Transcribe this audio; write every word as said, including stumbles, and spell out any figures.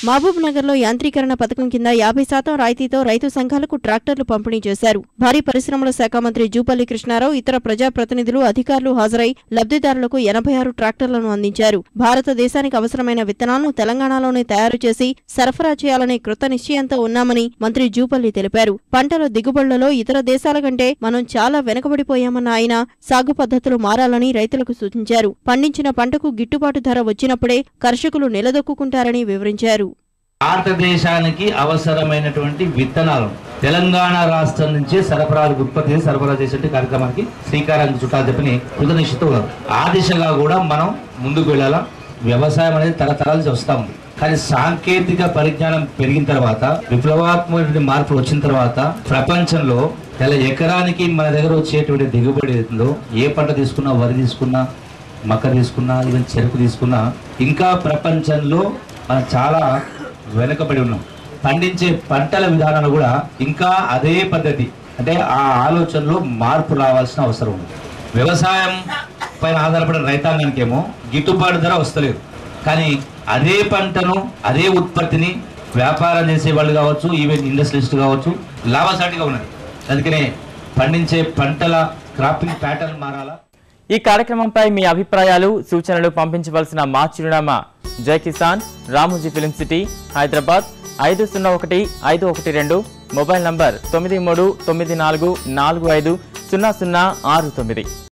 మహబూబ్ నగర్ లో యాంత్రీకరణ పథకం కింద యాభై శాతం రాయితీతో రైతు సంఘాలకు ట్రాక్టర్లు పంపిణీ చేశారు. భారీ పరిశ్రమల శాఖ మంత్రి జూపల్లి కృష్ణారావు ఇతర ప్రజాప్రతినిధులు అధికారులు హాజరై లబ్ధిదారులకు ఎనభై ఆరు ట్రాక్టర్లను అందించారు. భారతదేశానికి అవసరమైన విత్తనాలను తెలంగాణలోనే తయారు చేసి సరఫరా చేయాలనే కృత నిశ్చయంతో ఉన్నామని మంత్రి జూపల్లి తెలిపారు. పంటల దిగుబడులలో ఇతర దేశాల కంటే మనం చాలా వెనుకబడిపోయామన్న ఆయన సాగు పద్ధతులు మారాలని రైతులకు సూచించారు. పండించిన పంటకు గిట్టుబాటు ధర వచ్చినప్పుడే కర్షకులు నిలదొక్కుంటారని వివరించారు. భారతదేశానికి అవసరమైనటువంటి విత్తనాలు తెలంగాణ రాష్ట్రం నుంచే సరఫరా ఉత్పత్తి సరఫరా చేసే కార్యక్రమానికి శ్రీకారం చుట్టాలని చెప్పని కృతనిశ్చయితో ఉన్నారు. ఆ దిశగా కూడా మనం ముందుకు వెళ్ళాలా. వ్యవసాయం అనేది తరతరాలు వస్తా ఉంది. కానీ సాంకేతిక పరిజ్ఞానం పెరిగిన తర్వాత విప్లవాత్మక మార్పులు వచ్చిన తర్వాత ప్రపంచంలో తెల ఎకరానికి మన దగ్గర వచ్చేటువంటి దిగుబడి ఉందో ఏ పంట తీసుకున్నా వరి తీసుకున్నా మక్క తీసుకున్నా ఈవెన్ చెరుకు తీసుకున్నా ఇంకా ప్రపంచంలో మనం చాలా వెనుకబడి ఉన్నాం. పండించే పంటల విధానాలు కూడా ఇంకా అదే పద్ధతి అంటే ఆ ఆలోచనలో మార్పు రావాల్సిన అవసరం ఉంది. వ్యవసాయం పైన ఆధారపడిన రైతాంగానికి ఏమో గిట్టుబాటు ధర వస్తలేదు. కానీ అదే పంటను అదే ఉత్పత్తిని వ్యాపారం చేసే వాళ్ళు కావచ్చు, ఈవెన్ ఇండస్ట్రియలిస్ట్ కావచ్చు, లాభసాటిగా ఉన్నది. అందుకనే పండించే పంటల క్రాపింగ్ ప్యాటర్న్ మారాలా. ఈ కార్యక్రమంపై మీ అభిప్రాయాలు సూచనలు పంపించవలసిన మా చిరునామా జై కిసాన్, రామోజీ ఫిలిం సిటీ, హైదరాబాద్ ఐదు సున్నా ఒకటి ఐదు ఒకటి రెండు, మొబైల్ నంబర్ తొమ్మిది మూడు తొమ్మిది నాలుగు నాలుగు ఐదు సున్నా సున్నా ఆరు తొమ్మిది.